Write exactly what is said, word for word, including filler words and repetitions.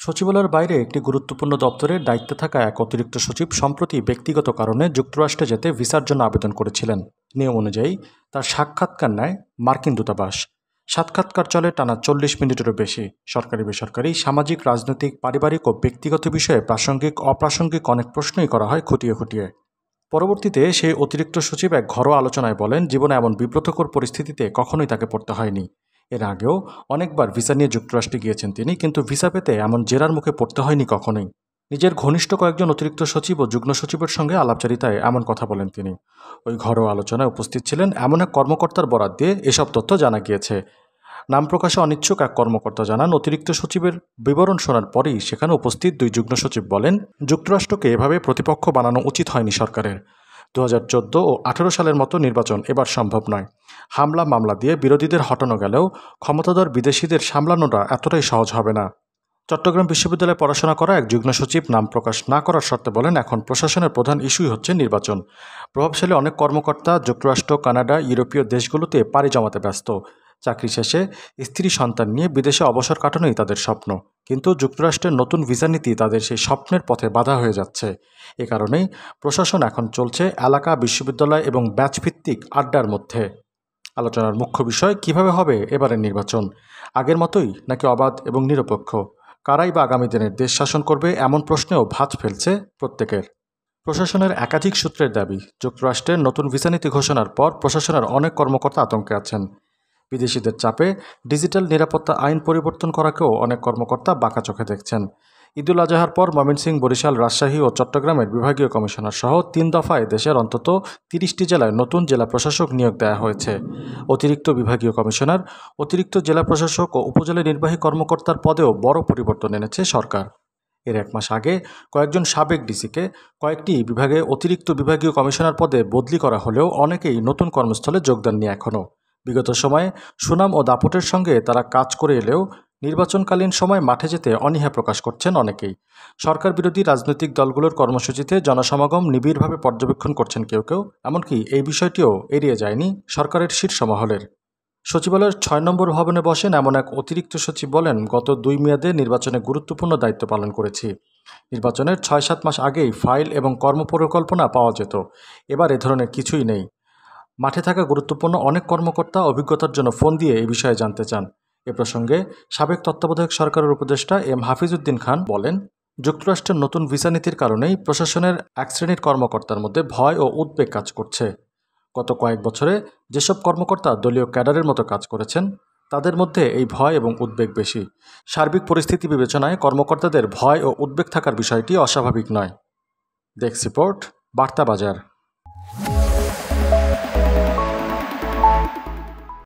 সচিবালয়ের বাইরে একটি গুরুত্বপূর্ণ দপ্তরের দায়িত্বে থাকা এক অতিরিক্ত সচিব সম্প্রতি ব্যক্তিগত কারণে যুক্তরাষ্ট্রে যেতে ভিসার জন্য আবেদন করেছিলেন। নিয়ম অনুযায়ী তার সাক্ষাৎকার নেয় মার্কিন দূতাবাস। সাক্ষাৎকার চলে টানা চল্লিশ মিনিটেরও বেশি। সরকারি বেসরকারি, সামাজিক, রাজনৈতিক, পারিবারিক ও ব্যক্তিগত বিষয়ে প্রাসঙ্গিক অপ্রাসঙ্গিক অনেক প্রশ্নই করা হয় খুঁটিয়ে খুঁটিয়ে। পরবর্তীতে সেই অতিরিক্ত সচিব এক ঘরোয়া আলোচনায় বলেন, জীবনে এমন বিব্রতকর পরিস্থিতিতে কখনোই তাকে পড়তে হয়নি। এর আগেও অনেকবার ভিসা নিয়ে যুক্তরাষ্ট্রে গিয়েছেন তিনি, কিন্তু ভিসা পেতে এমন জেরার মুখে পড়তে হয়নি কখনোই। নিজের ঘনিষ্ঠ কয়েকজন অতিরিক্ত সচিব ও যুগ্ম সচিবের সঙ্গে আলাপচারিতায় এমন কথা বলেন তিনি। ওই ঘরোয়া আলোচনায় উপস্থিত ছিলেন এমন এক কর্মকর্তার বরাত দিয়ে এসব তথ্য জানা গিয়েছে। নাম প্রকাশে অনিচ্ছুক এক কর্মকর্তা জানান, অতিরিক্ত সচিবের বিবরণ শোনার পরেই সেখানে উপস্থিত দুই যুগ্ম সচিব বলেন, যুক্তরাষ্ট্রকে এভাবে প্রতিপক্ষ বানানো উচিত হয়নি সরকারের। দু হাজার চোদ্দো ও আঠেরো সালের মতো নির্বাচন এবার সম্ভব নয়। হামলা মামলা দিয়ে বিরোধীদের হটানো গেলেও ক্ষমতাধর বিদেশিদের সামলানোটা এতটাই সহজ হবে না। চট্টগ্রাম বিশ্ববিদ্যালয়ে পড়াশোনা করা এক যুগ্ম সচিব নাম প্রকাশ না করার শর্তে বলেন, এখন প্রশাসনের প্রধান ইস্যুই হচ্ছে নির্বাচন। প্রভাবশালী অনেক কর্মকর্তা যুক্তরাষ্ট্র, কানাডা, ইউরোপীয় দেশগুলোতে পাড়ি জমাতে ব্যস্ত। চাকরি শেষে স্ত্রী সন্তান নিয়ে বিদেশে অবসর কাটানোই তাদের স্বপ্ন। কিন্তু যুক্তরাষ্ট্রের নতুন ভিসা নীতি তাদের সেই স্বপ্নের পথে বাধা হয়ে যাচ্ছে। এ কারণেই প্রশাসন এখন চলছে এলাকা, বিশ্ববিদ্যালয় এবং ব্যাচভিত্তিক আড্ডার মধ্যে। আলোচনার মুখ্য বিষয়, কিভাবে হবে এবারের নির্বাচন, আগের মতোই নাকি অবাধ এবং নিরপেক্ষ, কারাই বা আগামী দিনের দেশ শাসন করবে, এমন প্রশ্নেও ভাঁজ ফেলছে প্রত্যেকের। প্রশাসনের একাধিক সূত্রের দাবি, যুক্তরাষ্ট্রের নতুন ভিসা নীতি ঘোষণার পর প্রশাসনের অনেক কর্মকর্তা আতঙ্কে আছেন। বিদেশিদের চাপে ডিজিটাল নিরাপত্তা আইন পরিবর্তন করাকেও অনেক কর্মকর্তা বাঁকা চোখে দেখছেন। ঈদুল আজহার পর ময়মনসিংহ, বরিশাল, রাজশাহী ও চট্টগ্রামের বিভাগীয় কমিশনার সহ তিন দফায় দেশের অন্তত তিরিশটি জেলায় নতুন জেলা প্রশাসক নিয়োগ দেওয়া হয়েছে। অতিরিক্ত বিভাগীয় কমিশনার, অতিরিক্ত জেলা প্রশাসক ও উপজেলা নির্বাহী কর্মকর্তার পদেও বড় পরিবর্তন এনেছে সরকার। এর এক মাস আগে কয়েকজন সাবেক ডিসিকে কয়েকটি বিভাগে অতিরিক্ত বিভাগীয় কমিশনার পদে বদলি করা হলেও অনেকেই নতুন কর্মস্থলে যোগদান নিয়ে এখনও। বিগত সময়ে সুনাম ও দাপটের সঙ্গে তারা কাজ করে এলেও নির্বাচনকালীন সময় মাঠে যেতে অনীহা প্রকাশ করছেন অনেকেই। সরকার বিরোধী রাজনৈতিক দলগুলোর কর্মসূচিতে জনসমাগম নিবিড়ভাবে পর্যবেক্ষণ করছেন কেউ কেউ। এমনকি এই বিষয়টিও এড়িয়ে যায়নি সরকারের শীর্ষ মহলের। সচিবালয়ের ছয় নম্বর ভবনে বসেন এমন এক অতিরিক্ত সচিব বলেন, গত দুই মেয়াদে নির্বাচনে গুরুত্বপূর্ণ দায়িত্ব পালন করেছি। নির্বাচনের ছয় সাত মাস আগেই ফাইল এবং কর্মপরিকল্পনা পাওয়া যেত। এবার এ ধরনের কিছুই নেই। মাঠে থাকা গুরুত্বপূর্ণ অনেক কর্মকর্তা অভিজ্ঞতার জন্য ফোন দিয়ে এ বিষয়ে জানতে চান। এ প্রসঙ্গে সাবেক তত্ত্বাবধায়ক সরকারের উপদেষ্টা এম হাফিজউদ্দিন খান বলেন, যুক্তরাষ্ট্রের নতুন ভিসা নীতির কারণেই প্রশাসনের এক শ্রেণীর কর্মকর্তার মধ্যে ভয় ও উদ্বেগ কাজ করছে। গত কয়েক বছরে যেসব কর্মকর্তা দলীয় ক্যাডারের মতো কাজ করেছেন, তাদের মধ্যে এই ভয় এবং উদ্বেগ বেশি। সার্বিক পরিস্থিতি বিবেচনায় কর্মকর্তাদের ভয় ও উদ্বেগ থাকার বিষয়টি অস্বাভাবিক নয়। Desk report, বার্তাবাজার।